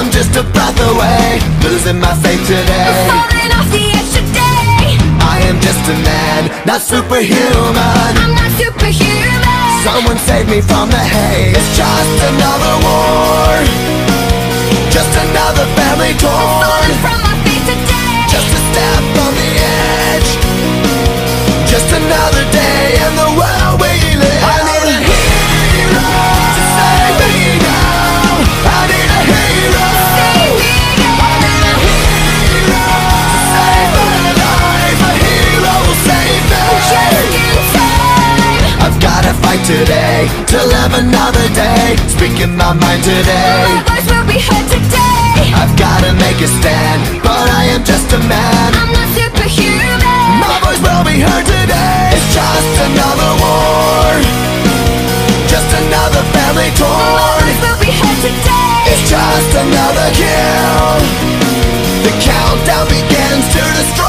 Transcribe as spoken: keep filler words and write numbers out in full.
I'm just a breath away, losing my faith today. Falling off the edge today. I am just a man, not superhuman. I'm not superhuman. Someone save me from the haze. It's just another war, just another family torn. Falling from my faith today. Just a step on the edge, just another day in the world we live. I need a hero to save me now. I need a hero to save me now. I need a hero to save my life. A hero will save me. Just in time. I've gotta fight today to live another day, speaking my mind today. My voice will be heard today. I've gotta make a stand, but I am just a man. I'm not superhuman. My voice will be heard today. It's just another war, just another family My torn. voice will be heard today. It's just another kill. The countdown begins to destroy.